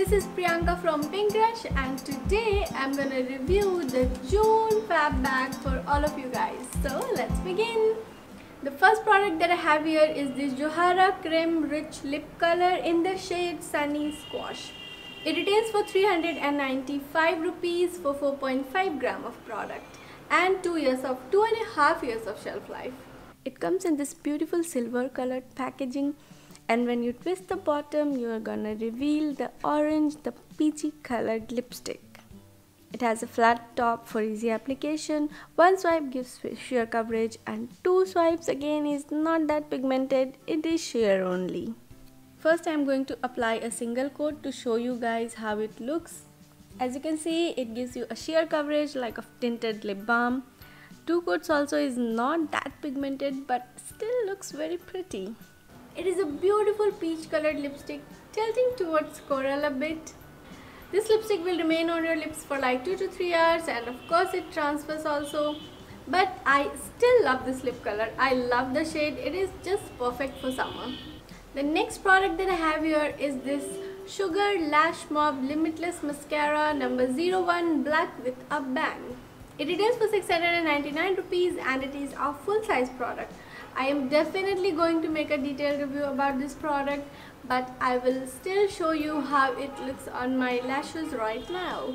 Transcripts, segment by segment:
this is Priyanka from Pinkrussh, and today I'm gonna review the June Fab Bag for all of you guys. So let's begin. The first product that I have here is this Johara Creme Rich Lip Color in the shade Sunny Squash. It retails for 395 rupees for 4.5 gram of product and 2.5 years of shelf life. It comes in this beautiful silver colored packaging, and when you twist the bottom, you are gonna reveal the peachy colored lipstick. It has a flat top for easy application. One swipe gives sheer coverage, and 2 swipes again is not that pigmented, it is sheer only. First, I am going to apply a single coat to show you guys how it looks. As you can see, it gives you a sheer coverage like a tinted lip balm. 2 coats also is not that pigmented but still looks very pretty. It is a beautiful peach colored lipstick tilting towards coral a bit. This lipstick will remain on your lips for like 2 to 3 hours, and of course it transfers also. But I still love this lip color. I love the shade. It is just perfect for summer. The next product that I have here is this Sugar Lash Mob Limitless Mascara number 01 Black with a Bang. It retails for 699 rupees and it is a full size product. I am definitely going to make a detailed review about this product, but I will still show you how it looks on my lashes right now.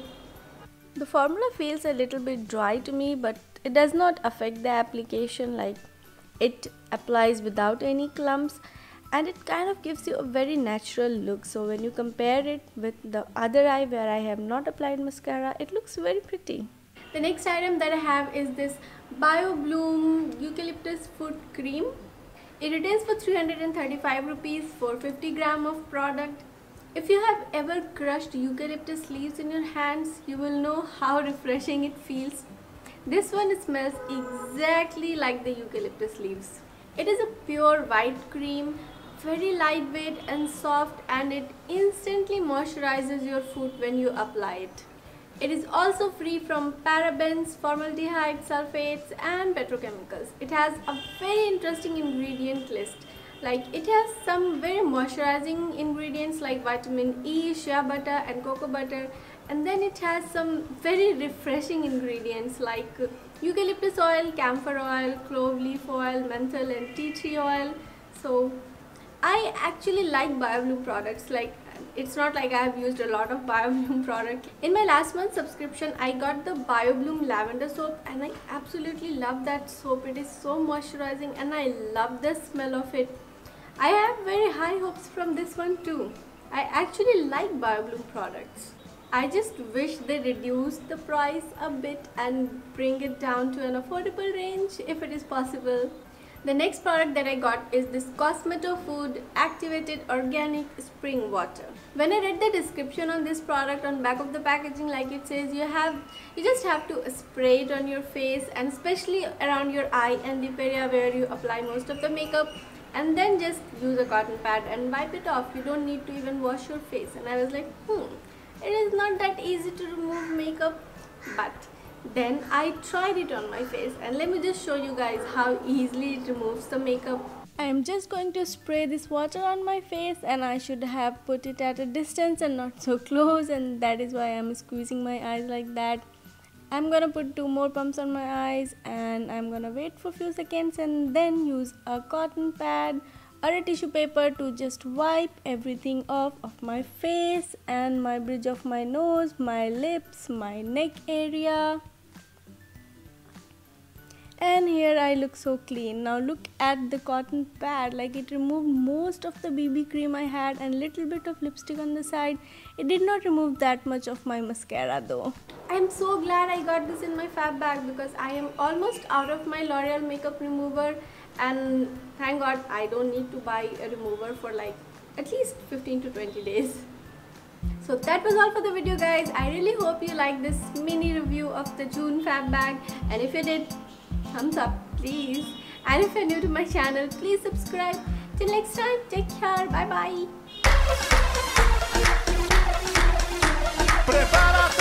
The formula feels a little bit dry to me, but it does not affect the application. Like, it applies without any clumps and it kind of gives you a very natural look. So when you compare it with the other eye where I have not applied mascara, it looks very pretty. The next item that I have is this Bio Bloom Eucalyptus Foot Cream. It retails for 335 rupees for 50 gram of product. If you have ever crushed eucalyptus leaves in your hands, you will know how refreshing it feels. This one smells exactly like the eucalyptus leaves. It is a pure white cream, very lightweight and soft, and it instantly moisturizes your foot when you apply it. It is also free from parabens, formaldehyde, sulfates and petrochemicals. It has a very interesting ingredient list. Like, it has some very moisturizing ingredients like vitamin E, shea butter and cocoa butter, and then it has some very refreshing ingredients like eucalyptus oil, camphor oil, clove leaf oil, menthol and tea tree oil. So I actually like BioBloom products. Like, it's not like I have used a lot of BioBloom product. In my last month's subscription, I got the BioBloom lavender soap and I absolutely love that soap. It is so moisturizing and I love the smell of it. I have very high hopes from this one too. I actually like BioBloom products. I just wish they reduce the price a bit and bring it down to an affordable range if it is possible. The next product that I got is this Cosmeto Food Activated Organic Spring Water. When I read the description on this product on back of the packaging, like it says you just have to spray it on your face and especially around your eye and lip area where you apply most of the makeup, and then just use a cotton pad and wipe it off. You don't need to even wash your face. And I was like, it is not that easy to remove makeup. But then I tried it on my face, and let me just show you guys how easily it removes the makeup. I am just going to spray this water on my face, and I should have put it at a distance and not so close, and that is why I am squeezing my eyes like that. I'm gonna put 2 more pumps on my eyes and I'm gonna wait for a few seconds and then use a cotton pad or a tissue paper to just wipe everything off of my face and my bridge of my nose, my lips, my neck area. And here I look so clean. Now look at the cotton pad, like it removed most of the BB cream I had and little bit of lipstick on the side. It did not remove that much of my mascara though. I am so glad I got this in my Fab Bag because I am almost out of my L'Oreal makeup remover, and thank God I don't need to buy a remover for like at least 15 to 20 days. So that was all for the video guys. I really hope you liked this mini review of the June Fab Bag, and if you did, thumbs up please, and if you're new to my channel, please subscribe. Till next time, take care, bye bye.